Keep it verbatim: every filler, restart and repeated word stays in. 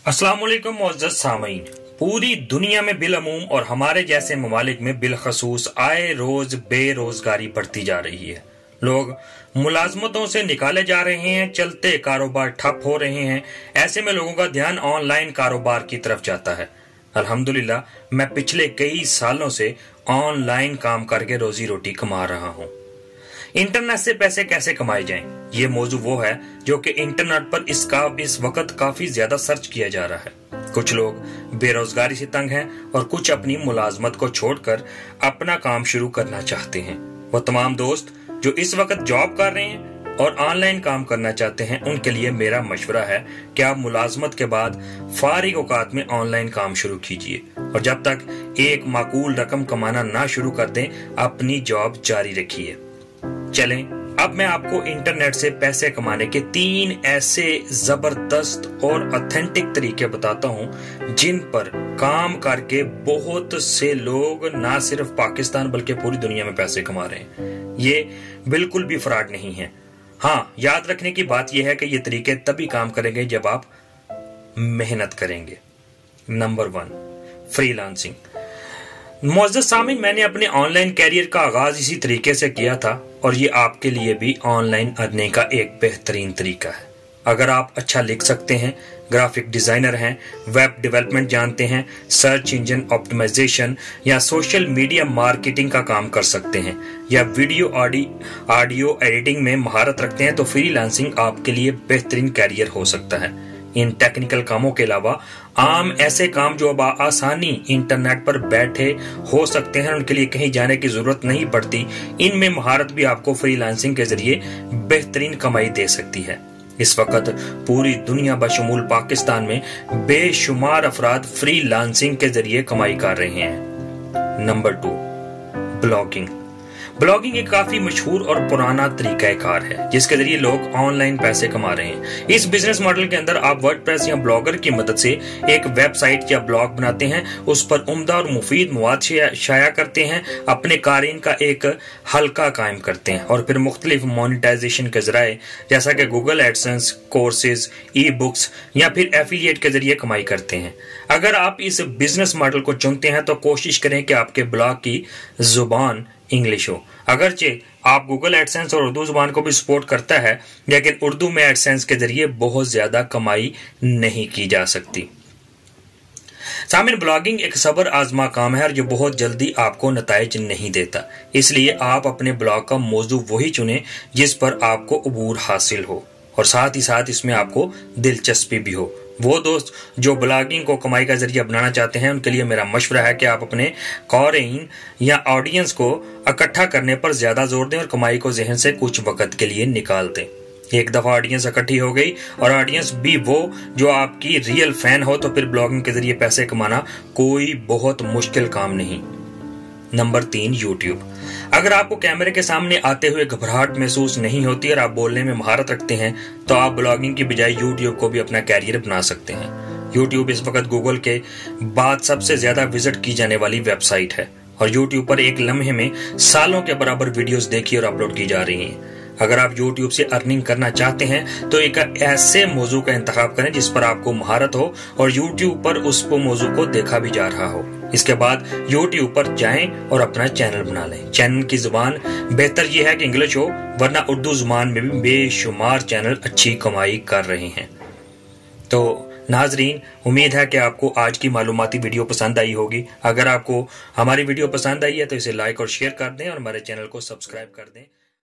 अस्सलाम वालेकुम मुअज़्ज़ज़ सामीन। पूरी दुनिया में बिलअमूम और हमारे जैसे ममालिक में बिलखसूस आए रोज बेरोजगारी बढ़ती जा रही है। लोग मुलाजमतों से निकाले जा रहे हैं, चलते कारोबार ठप हो रहे हैं। ऐसे में लोगों का ध्यान ऑनलाइन कारोबार की तरफ जाता है। अल्हम्दुलिल्लाह, मैं पिछले कई सालों से ऑनलाइन काम करके रोजी रोटी कमा रहा हूँ। इंटरनेट से पैसे कैसे कमाए जाएं, ये मौजू वो है जो कि इंटरनेट पर इसका इस वक्त काफी ज्यादा सर्च किया जा रहा है। कुछ लोग बेरोजगारी से तंग हैं और कुछ अपनी मुलाजमत को छोड़कर अपना काम शुरू करना चाहते हैं। वो तमाम दोस्त जो इस वक्त जॉब कर रहे हैं और ऑनलाइन काम करना चाहते हैं, उनके लिए मेरा मशवरा है कि आप मुलाजमत के बाद फारिग औकात में ऑनलाइन काम शुरू कीजिए और जब तक एक माकूल रकम कमाना ना शुरू कर दें, अपनी जॉब जारी रखिए। चलें, अब मैं आपको इंटरनेट से पैसे कमाने के तीन ऐसे जबरदस्त और ऑथेंटिक तरीके बताता हूं जिन पर काम करके बहुत से लोग ना सिर्फ पाकिस्तान बल्कि पूरी दुनिया में पैसे कमा रहे हैं। ये बिल्कुल भी फ्रॉड नहीं है। हाँ, याद रखने की बात यह है कि ये तरीके तभी काम करेंगे जब आप मेहनत करेंगे। Number one, freelancing. मुअज़्ज़ज़ सामीन, मैंने अपने ऑनलाइन कैरियर का आगाज इसी तरीके से किया था और ये आपके लिए भी ऑनलाइन अर्निंग का एक बेहतरीन तरीका है। अगर आप अच्छा लिख सकते हैं, ग्राफिक डिजाइनर हैं, वेब डेवलपमेंट जानते हैं, सर्च इंजन ऑप्टिमाइजेशन या सोशल मीडिया मार्केटिंग का काम कर सकते हैं या वीडियो ऑडियो एडिटिंग में महारत रखते हैं, तो फ्रीलांसिंग आपके लिए बेहतरीन कैरियर हो सकता है। इन टेक्निकल कामों के अलावा आम ऐसे काम जो अब आसानी इंटरनेट पर बैठे हो सकते हैं, उनके लिए कहीं जाने की जरूरत नहीं पड़ती। इनमें महारत भी आपको फ्रीलांसिंग के जरिए बेहतरीन कमाई दे सकती है। इस वक्त पूरी दुनिया बशमूल पाकिस्तान में बेशुमार अफराद फ्रीलांसिंग के जरिए कमाई कर रहे हैं। Number two, blogging. ब्लॉगिंग एक काफी मशहूर और पुराना तरीका कार है जिसके जरिए लोग ऑनलाइन पैसे कमा रहे हैं। इस बिजनेस मॉडल के अंदर आप वर्डप्रेस या ब्लॉगर की मदद से एक वेबसाइट या ब्लॉग बनाते हैं, उस पर उम्दा और मुफीद मवाद शाया करते हैं, अपने कारीन का एक हल्का कायम करते हैं और फिर मुख्तलिफ मोनेटाइजेशन के जरिए जैसा कि Google AdSense, courses, e books या फिर एफिलिएट के जरिए कमाई करते हैं। अगर आप इस बिजनेस मॉडल को चुनते हैं तो कोशिश करें कि आपके ब्लॉग की जुबान इंग्लिश हो। अगरचे आप गूगल एडसेंस और उर्दू जुबान को भी सपोर्ट करता है, लेकिन उर्दू में एडसेंस के जरिए बहुत ज्यादा कमाई नहीं की जा सकती। सामिन, ब्लॉगिंग एक सब्र आजमा काम है और जो बहुत जल्दी आपको नताइज नहीं देता। इसलिए आप अपने ब्लॉग का मौजू वही चुने जिस पर आपको अबूर हासिल हो और साथ ही साथ इसमें आपको दिलचस्पी भी हो। वो दोस्त जो ब्लॉगिंग को कमाई का जरिया बनाना चाहते हैं, उनके लिए मेरा मशवरा है कि आप अपने कॉरेन या ऑडियंस को इकट्ठा करने पर ज्यादा जोर दें और कमाई को जहन से कुछ वक्त के लिए निकाल दें। एक दफा ऑडियंस इकट्ठी हो गई और ऑडियंस भी वो जो आपकी रियल फैन हो, तो फिर ब्लॉगिंग के जरिए पैसे कमाना कोई बहुत मुश्किल काम नहीं। नंबर तीन, यूट्यूब। अगर आपको कैमरे के सामने आते हुए घबराहट महसूस नहीं होती और आप बोलने में महारत रखते हैं, तो आप ब्लॉगिंग की बजाय यूट्यूब को भी अपना कैरियर बना सकते हैं। यूट्यूब इस वक्त गूगल के बाद सबसे ज्यादा विजिट की जाने वाली वेबसाइट है और यूट्यूब पर एक लम्हे में सालों के बराबर वीडियोस देखी और अपलोड की जा रही हैं। अगर आप YouTube से अर्निंग करना चाहते हैं तो एक ऐसे मौजू का इंतखाब करें जिस पर आपको महारत हो और YouTube पर उस मौजू को देखा भी जा रहा हो। इसके बाद YouTube पर जाएं और अपना चैनल बना लें। चैनल की जुबान बेहतर यह है कि इंग्लिश हो, वरना उर्दू जुबान में भी बेशुमार चैनल अच्छी कमाई कर रहे हैं। तो नाजरीन, उम्मीद है कि आपको आज की मालूमाती वीडियो पसंद आई होगी। अगर आपको हमारी वीडियो पसंद आई है तो इसे लाइक और शेयर कर दें और हमारे चैनल को सब्सक्राइब कर दें।